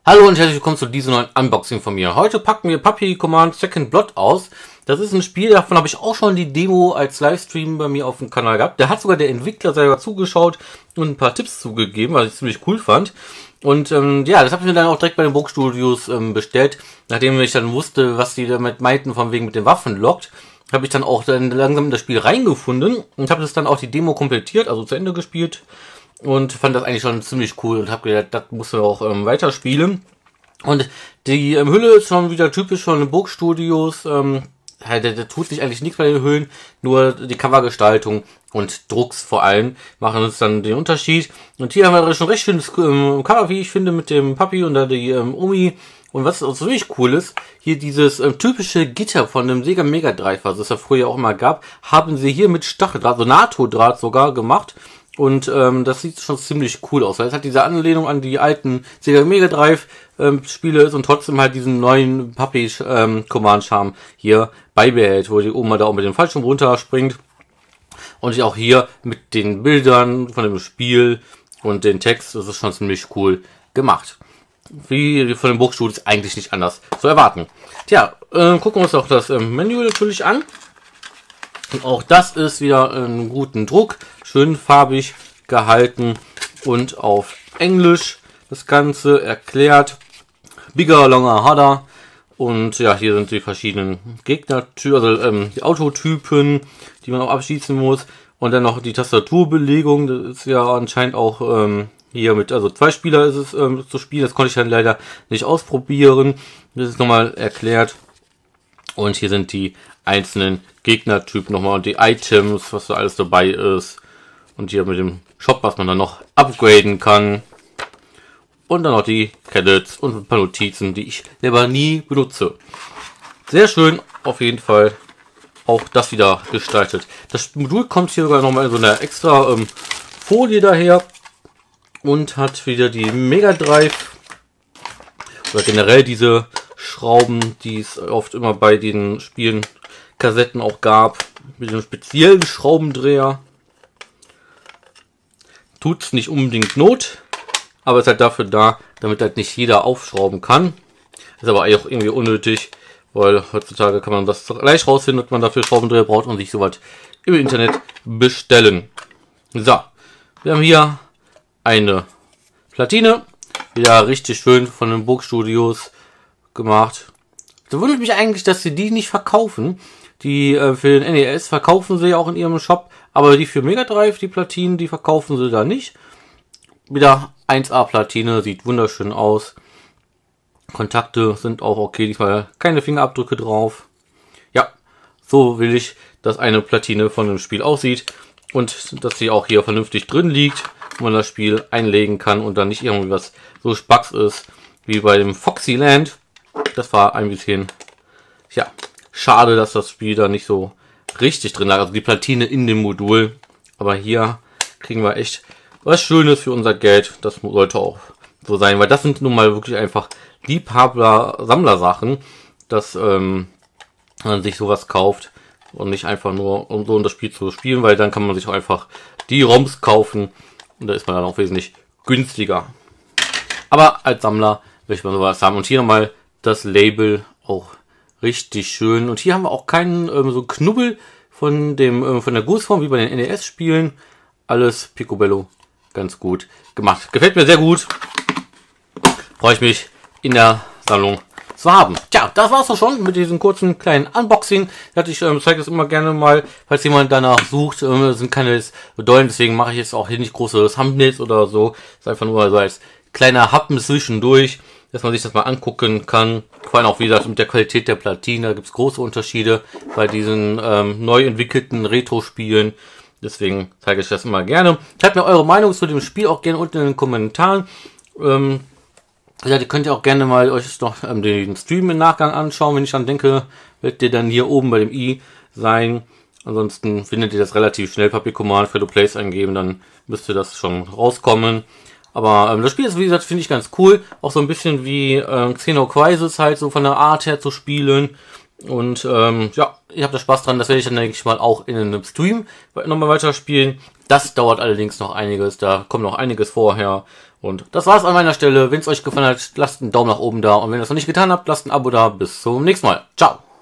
Hallo und herzlich willkommen zu diesem neuen Unboxing von mir. Heute packen wir Puppy Command Second Blood aus. Das ist ein Spiel, davon habe ich auch schon die Demo als Livestream bei mir auf dem Kanal gehabt. Da hat sogar der Entwickler selber zugeschaut und ein paar Tipps zugegeben, was ich ziemlich cool fand. Und ja, das habe ich mir dann auch direkt bei den Burgstudios bestellt. Nachdem ich dann wusste, was die damit meinten, von wegen mit den Waffen lockt, habe ich dann auch dann langsam in das Spiel reingefunden und habe das dann auch die Demo komplettiert, also zu Ende gespielt. Und fand das eigentlich schon ziemlich cool und habe gedacht, das muss man auch weiterspielen. Und die Hülle ist schon wieder typisch von den Burgstudios. Da tut sich eigentlich nichts bei den Hüllen, nur die Covergestaltung und Drucks vor allem machen uns dann den Unterschied. Und hier haben wir schon recht schönes Cover, wie ich finde, mit dem Puppy und da die Omi. Und was auch wirklich cool ist, hier dieses typische Gitter von dem Sega Mega Drive, was es ja früher auch immer gab, haben sie hier mit Stacheldraht, so NATO-Draht sogar gemacht. Und das sieht schon ziemlich cool aus, weil es hat diese Anlehnung an die alten Sega Mega Drive Spiele ist und trotzdem halt diesen neuen Puppy Command Charme hier beibehält, wo die Oma da auch mit dem Fallschirm runterspringt. Und auch hier mit den Bildern von dem Spiel und den Text, das ist schon ziemlich cool gemacht. Wie von den Burgstudios eigentlich nicht anders zu erwarten. Tja, gucken wir uns auch das Menü natürlich an. Und auch das ist wieder einen guten Druck, schön farbig gehalten und auf Englisch das Ganze erklärt. Bigger, longer, harder. Und ja, hier sind die verschiedenen Gegnertypen, also die Autotypen, die man auch abschießen muss. Und dann noch die Tastaturbelegung, das ist ja anscheinend auch hier mit, also 2 Spieler ist es zu spielen. Das konnte ich dann leider nicht ausprobieren. Das ist nochmal erklärt. Und hier sind die einzelnen Gegnertypen nochmal und die Items, was da alles dabei ist. Und hier mit dem Shop, was man dann noch upgraden kann. Und dann noch die Credits und ein paar Notizen, die ich selber nie benutze. Sehr schön, auf jeden Fall auch das wieder gestaltet. Das Modul kommt hier sogar nochmal in so einer extra Folie daher. Und hat wieder die Mega Drive. Oder generell diese Schrauben, die es oft immer bei den Spielen Kassetten auch gab, mit einem speziellen Schraubendreher. Tut's nicht unbedingt Not, aber ist halt dafür da, damit halt nicht jeder aufschrauben kann. Ist aber auch irgendwie unnötig, weil heutzutage kann man das leicht rausfinden, dass man dafür Schraubendreher braucht und sich sowas im Internet bestellen. So, wir haben hier eine Platine, wieder richtig schön von den Burgstudios gemacht. Da wundert mich eigentlich, dass sie die nicht verkaufen. Die für den NES verkaufen sie ja auch in ihrem Shop, aber die für Mega Drive, die Platinen, die verkaufen sie da nicht. Wieder 1A Platine, sieht wunderschön aus. Kontakte sind auch okay, diesmal keine Fingerabdrücke drauf. Ja, so will ich, dass eine Platine von dem Spiel aussieht und dass sie auch hier vernünftig drin liegt, wo man das Spiel einlegen kann und dann nicht irgendwie was so Spacks ist wie bei dem Foxyland. Das war ein bisschen, ja, schade, dass das Spiel da nicht so richtig drin lag. Also die Platine in dem Modul. Aber hier kriegen wir echt was Schönes für unser Geld. Das sollte auch so sein, weil das sind nun mal wirklich einfach Liebhaber-Sammlersachen, dass man sich sowas kauft und nicht einfach nur, um so das Spiel zu spielen, weil dann kann man sich auch einfach die ROMs kaufen und da ist man dann auch wesentlich günstiger. Aber als Sammler möchte man sowas haben. Und hier nochmal das Label, auch richtig schön. Und hier haben wir auch keinen so Knubbel von der Gussform wie bei den NES-Spielen. Alles Picobello, ganz gut gemacht. Gefällt mir sehr gut. Freue ich mich in der Sammlung zu haben. Tja, das war's doch schon mit diesem kurzen kleinen Unboxing. Ich zeige das immer gerne mal, falls jemand danach sucht. Sind keine bedeutend, deswegen mache ich jetzt auch hier nicht große Thumbnails oder so. Ist einfach nur so als kleiner Happen zwischendurch, dass man sich das mal angucken kann. Vor allem auch, wie gesagt, mit der Qualität der Platine. Da gibt es große Unterschiede bei diesen neu entwickelten Retro-Spielen. Deswegen zeige ich das immer gerne. Schreibt mir eure Meinung zu dem Spiel auch gerne unten in den Kommentaren. Ja, ihr könnt ja auch gerne mal euch noch den Stream im Nachgang anschauen. Wenn ich dann denke, werdet ihr dann hier oben bei dem i sein. Ansonsten findet ihr das relativ schnell. Puppy Command Free to Play eingeben, dann müsste das schon rauskommen. Aber das Spiel ist, wie gesagt, finde ich ganz cool. Auch so ein bisschen wie Xenocrisis halt, so von der Art her zu spielen. Und ja, ich habe da Spaß dran. Das werde ich dann, denke ich mal, auch in einem Stream nochmal weiterspielen. Das dauert allerdings noch einiges. Da kommt noch einiges vorher. Und das war's an meiner Stelle. Wenn es euch gefallen hat, lasst einen Daumen nach oben da. Und wenn ihr das noch nicht getan habt, lasst ein Abo da. Bis zum nächsten Mal. Ciao.